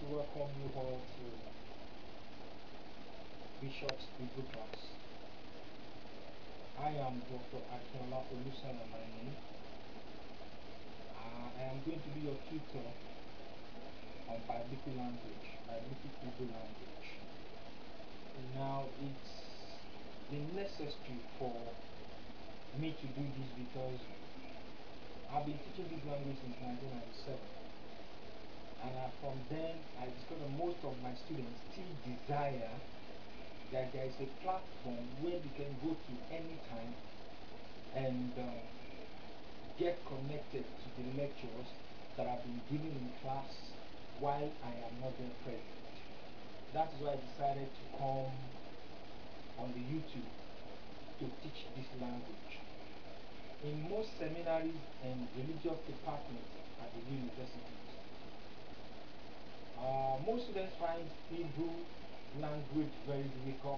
welcome you all to Bishop's Hebrew class. I am Dr. Akinola Olusanya, my name. I am going to be your tutor on biblical language, biblical Hebrew language. Now, it's been necessary for me to do this because I've been teaching this language since 1997. And from then, I discovered most of my students still desire that there is a platform where they can go to anytime and get connected to the lectures that I've been giving in class while I am not there present. That is why I decided to come on the YouTube to teach this language. In most seminaries and religious departments at the universities, most students find Hebrew language very difficult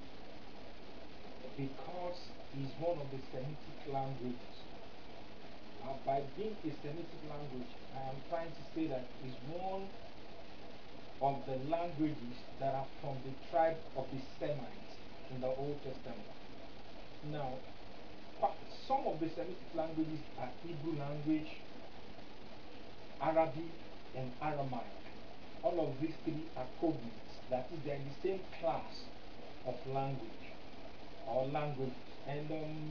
because it's one of the Semitic languages. By being a Semitic language, I am trying to say that it's one of the languages that are from the tribe of the Semites in the Old Testament. Now, some of the Semitic languages are Hebrew language, Arabic, and Aramaic. All of these three are cognates. That is, they are in the same class of language or languages. And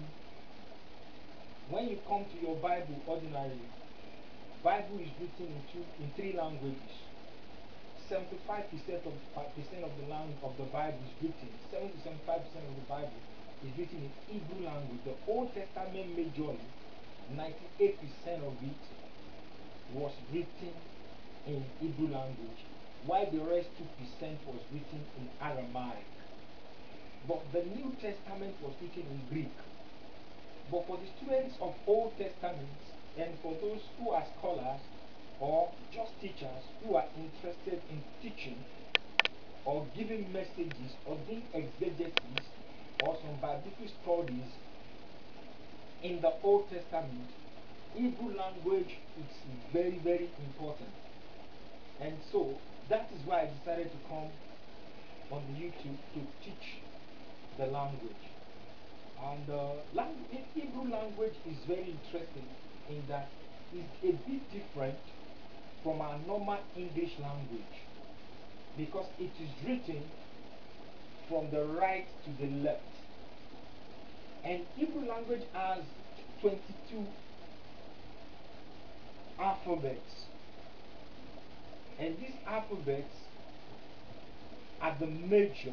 when you come to your Bible ordinarily, Bible is written in three languages. 75% of the language of the Bible is written. 70-75% of the Bible is written in Hebrew language. The Old Testament majorly, 98% of it was written in Hebrew language, while the rest 2% was written in Aramaic. But the New Testament was written in Greek. But for the students of Old Testament and for those who are scholars or just teachers who are interested in teaching or giving messages or doing exegesis or some biblical studies in the Old Testament, Hebrew language is very, very important. And so that is why I decided to come on the YouTube to teach the language. And Hebrew language is very interesting in that it's a bit different from our normal English language because it is written from the right to the left. And Hebrew language has 22 alphabets. And these alphabets are the major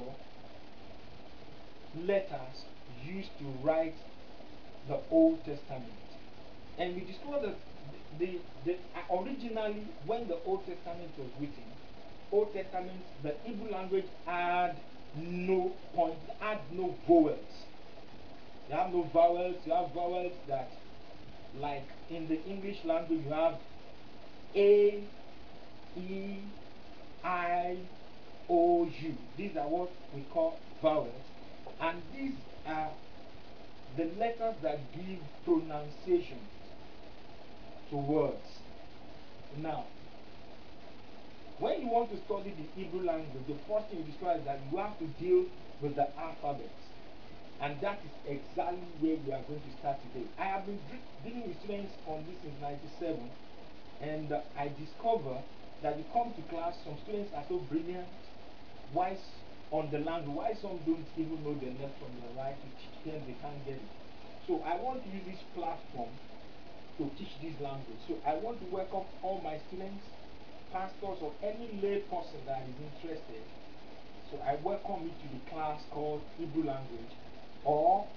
letters used to write the Old Testament. And we discovered that originally, when the Old Testament was written, the Hebrew language had no vowels. You have no vowels. You have vowels that, like in the English language, you have A, E, I, O, U. These are what we call vowels. And these are the letters that give pronunciation to words. Now, when you want to study the Hebrew language, the first thing you discover is that you have to deal with the alphabets. And that is exactly where we are going to start today. I have been dealing with students on this since 97, and I discover that you come to class, some students are so brilliant, wise on the language, why some don't even know the left from the right, to teach them, they can't get it. So I want to use this platform to teach this language. So I want to welcome all my students, pastors, or any lay person that is interested. So I welcome you to the class called Hebrew language, or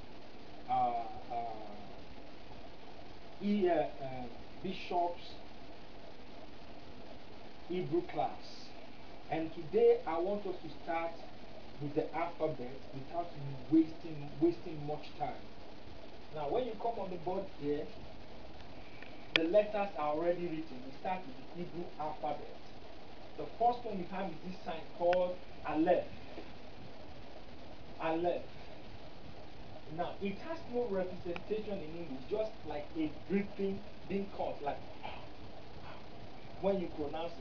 Bishop's Hebrew class. And today I want us to start with the alphabet without wasting much time. Now, when you come on the board here, the letters are already written. We start with the Hebrew alphabet. The first one we have is this sign called Aleph. Aleph. Now, it has no representation in English, just like a breathing being caught, like when you pronounce